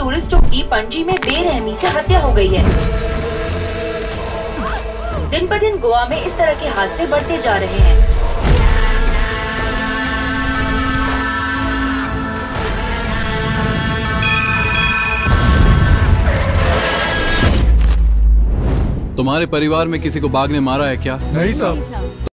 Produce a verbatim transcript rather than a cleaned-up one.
टूरिस्टों की पणजी में बेरहमी से हत्या हो गई है। दिन ब दिन गोवा में इस तरह के हादसे बढ़ते जा रहे हैं। तुम्हारे परिवार में किसी को बाघ ने मारा है क्या? नहीं साहब।